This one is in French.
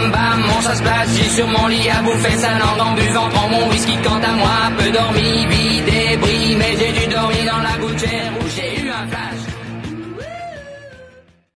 bam bam, on ça se place, j'ai sur mon lit à bouffer sa langue en buvant, prends mon whisky quant à moi, peu dormi, vide et bris, mais j'ai dû dormir dans la gouttière où j'ai eu un flash.